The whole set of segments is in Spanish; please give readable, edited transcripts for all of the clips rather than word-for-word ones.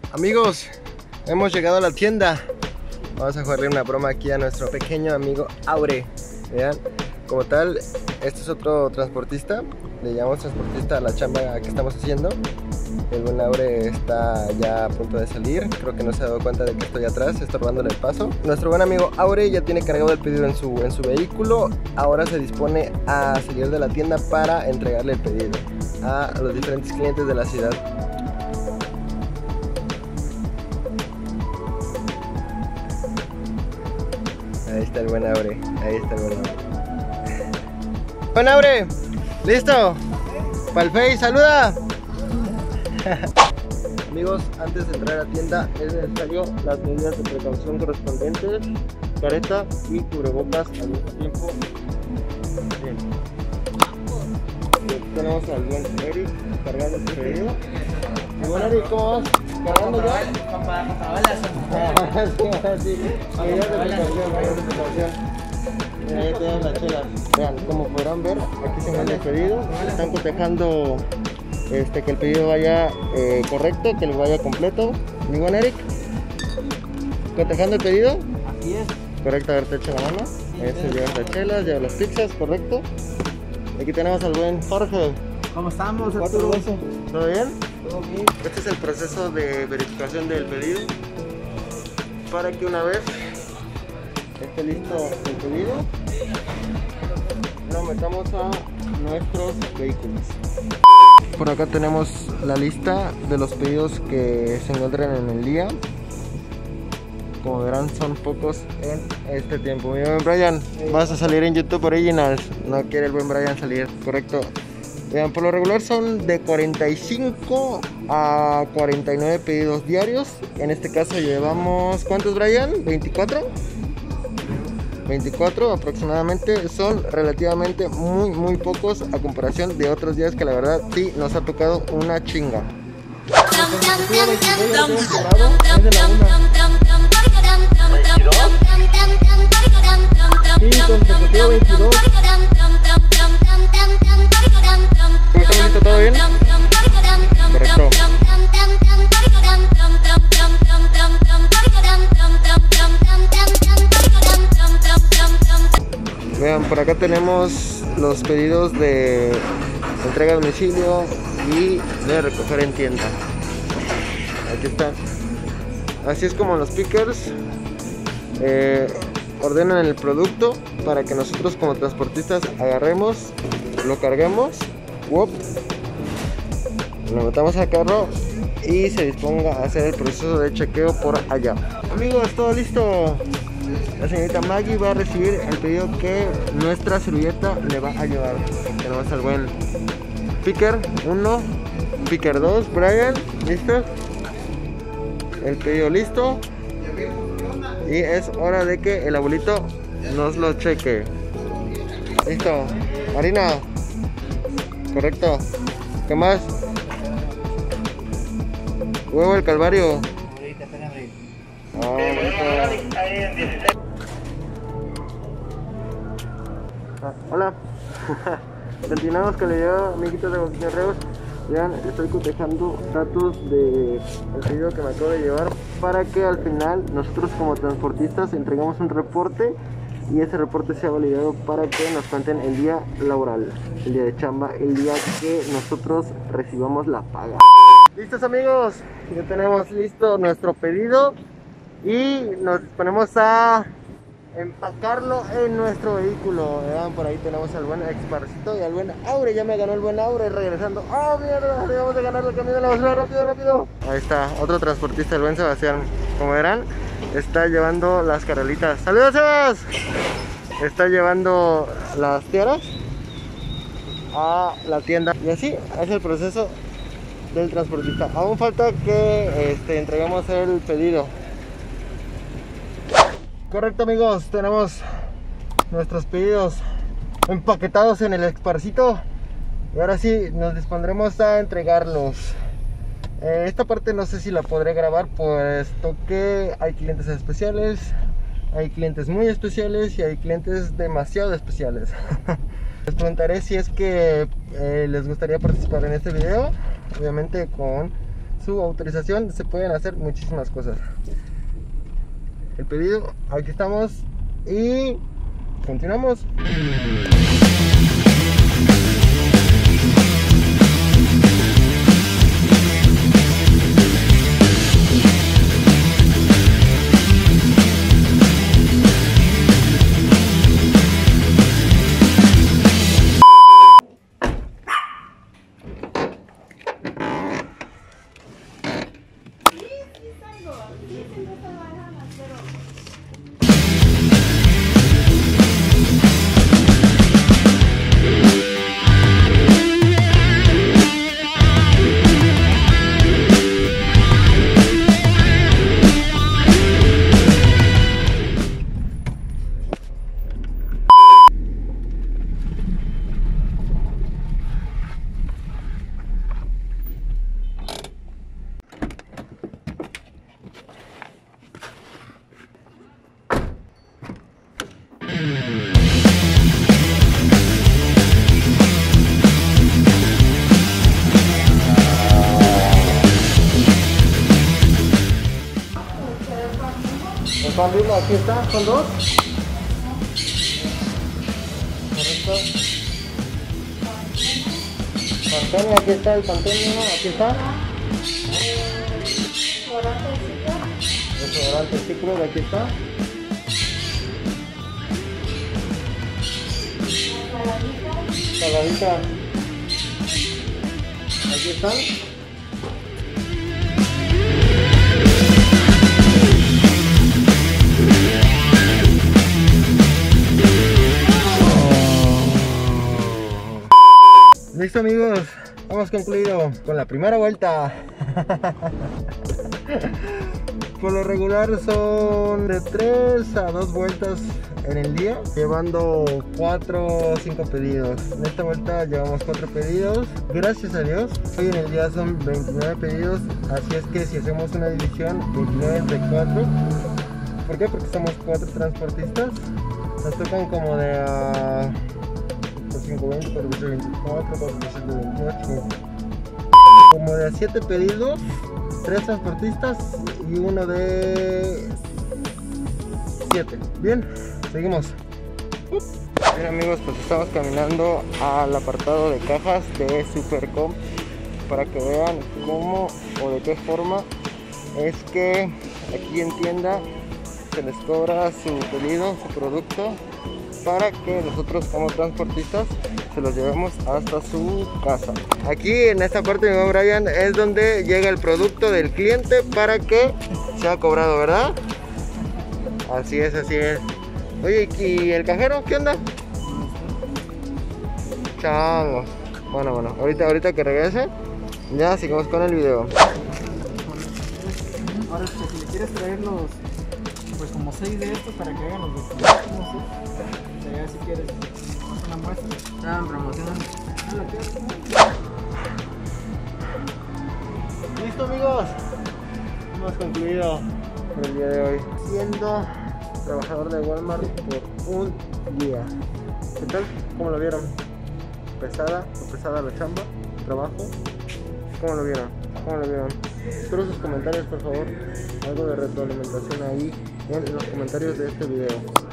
Amigos, hemos llegado a la tienda. Vamos a jugarle una broma aquí a nuestro pequeño amigo Aure. Vean, como tal, este es otro transportista. Le llamamos transportista a la chamba que estamos haciendo. El buen Aure está ya a punto de salir. Creo que no se ha dado cuenta de que estoy atrás, estorbándole el paso. Nuestro buen amigo Aure ya tiene cargado el pedido en su vehículo. Ahora se dispone a salir de la tienda para entregarle el pedido a los diferentes clientes de la ciudad. Ahí está el buen Aure, ahí está el buen Aure. ¡Buen Aure! ¿Listo? ¡Para el Face! ¡Saluda! Amigos, antes de entrar a la tienda es necesario las medidas de precaución correspondientes, careta y cubrebocas al mismo tiempo. Bien. Aquí tenemos al buen Eric cargando el pedido. Y bueno, Eric, ¿cómo vas? ¿Cargando ya? Sí. Medidas de precaución. Ahí tenemos las chelas. Vean, como podrán ver, aquí se encuentra el pedido. Están cotejando que el pedido vaya correcto, que lo vaya completo. Mi buen Eric, cotejando el pedido. Aquí es. Correcto, a ver, te echo la mano. Ese lleva las chelas, lleva las pizzas, correcto. Aquí tenemos al buen Jorge. ¿Cómo estamos, Arturo? Arturo? ¿Todo bien? Todo bien. Este es el proceso de verificación del pedido para que una vez esté listo el pedido lo metamos a nuestros vehículos. Por acá tenemos la lista de los pedidos que se encuentran en el día. Como verán, son pocos en este tiempo. Mi buen Brian, vas a salir en YouTube Originals. No quiere el buen Brian salir, correcto. Vean, por lo regular son de 45 a 49 pedidos diarios. En este caso llevamos, ¿cuántos, Brian? ¿24? 24 aproximadamente. Son relativamente muy pocos a comparación de otros días que la verdad sí nos ha tocado una chinga. ¿Todo bien? Correcto. Vean, por acá tenemos los pedidos de entrega a domicilio y de recoger en tienda. Aquí está. Así es como los pickers ordenan el producto para que nosotros como transportistas agarremos, lo carguemos, lo metamos al carro y se disponga a hacer el proceso de chequeo por allá. Amigos, todo listo. La señorita Maggie va a recibir el pedido que nuestra servilleta le va a llevar. Tenemos al buen Picker 1, Picker 2, Brian, listo. El pedido listo. Y es hora de que el abuelito nos lo cheque. Listo. Marina. Correcto. ¿Qué más? Huevo el Calvario. Hola. Continuamos con el video, amiguitos de Boquilla Reos. Vean, estoy cotejando datos del pedido que me acabo de llevar para que al final nosotros como transportistas entregamos un reporte y ese reporte sea validado para que nos cuenten el día laboral, el día de chamba, el día que nosotros recibamos la paga. ¿Listos, amigos? Ya tenemos listo nuestro pedido y nos disponemos a empacarlo en nuestro vehículo. Vean, por ahí tenemos al buen Exparcito y al buen Aure. Ya me ganó el buen Aure regresando. ¡Oh, mierda! Debemos de ganar el camión de la basura. ¡Rápido! Ahí está, otro transportista, el buen Sebastián. Como verán, está llevando las carolitas. ¡Saludos, Sebas! Está llevando las tiaras a la tienda. Y así es el proceso del transportista. Aún falta que entreguemos el pedido. Correcto, amigos, tenemos nuestros pedidos empaquetados en el Exparcito y ahora sí nos dispondremos a entregarlos. Esta parte no sé si la podré grabar puesto que hay clientes especiales, hay clientes muy especiales y hay clientes demasiado especiales. Les preguntaré si es que les gustaría participar en este video, obviamente con su autorización se pueden hacer muchísimas cosas. El pedido, aquí estamos y continuamos. El pan bimbo, aquí está, son dos. Correcto. Pantene, aquí está el Pantene, aquí está. Desodorante ciclo, aquí está. Saladita. Aquí están. Listo amigos, hemos concluido con la primera vuelta. Por lo regular son de 3 a 2 vueltas en el día, llevando 4 o 5 pedidos. En esta vuelta llevamos 4 pedidos, gracias a Dios. Hoy en el día son 29 pedidos, así es que si hacemos una división, 29 entre 4. ¿Por qué? Porque somos 4 transportistas. Nos tocan como de 520, 424, 428, como de 7 pedidos, 3 transportistas y uno de 7. Bien, seguimos. Bien amigos, pues estamos caminando al apartado de cajas de Supercom para que vean cómo o de qué forma es que aquí en tienda se les cobra su pedido, su producto, para que nosotros como transportistas se los llevemos hasta su casa. Aquí en esta parte, mi amigo Brian, es donde llega el producto del cliente para que sea cobrado, ¿verdad? Así es, así es. Oye, ¿y el cajero? ¿Qué onda? Chao. Bueno, ahorita que regrese, ya seguimos con el video. Ahora, si le quieres traer los, pues como 6 de estos para que hagan los documentos, ya si quieres una muestra. Estaban promocionando. Listo amigos, hemos concluido por el día de hoy siendo trabajador de Walmart por un día. ¿Qué tal? ¿Cómo lo vieron? ¿Pesada o pesada la chamba? ¿Trabajo? ¿Cómo lo vieron? Espero sus comentarios, por favor. Algo de retroalimentación ahí en los comentarios de este video.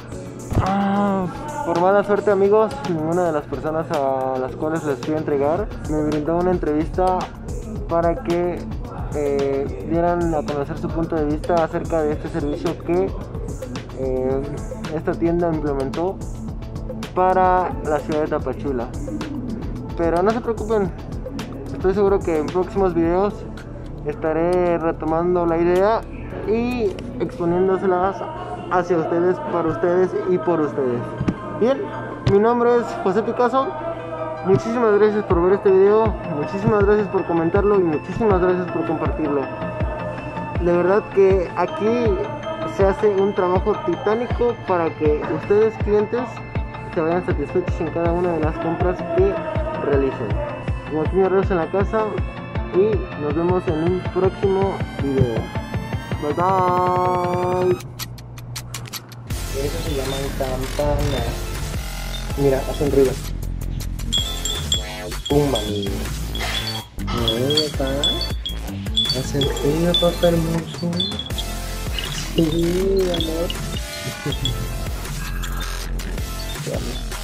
Por mala suerte amigos, ninguna de las personas a las cuales les fui a entregar me brindó una entrevista para que dieran a conocer su punto de vista acerca de este servicio que esta tienda implementó para la ciudad de Tapachula. Pero no se preocupen, estoy seguro que en próximos videos estaré retomando la idea y exponiéndoselas hacia ustedes, para ustedes y por ustedes. Bien, mi nombre es José Picasso. Muchísimas gracias por ver este video, muchísimas gracias por comentarlo y muchísimas gracias por compartirlo. De verdad que aquí se hace un trabajo titánico para que ustedes, clientes, se vayan satisfechos en cada una de las compras que realicen. Como aquí me en la casa y nos vemos en un próximo video. Bye bye. Eso se llaman campanas. Mira, hacen ruido. Pumba, niño. Ahí está. ¿En serio, papá hermoso? Sí, amor. Vale.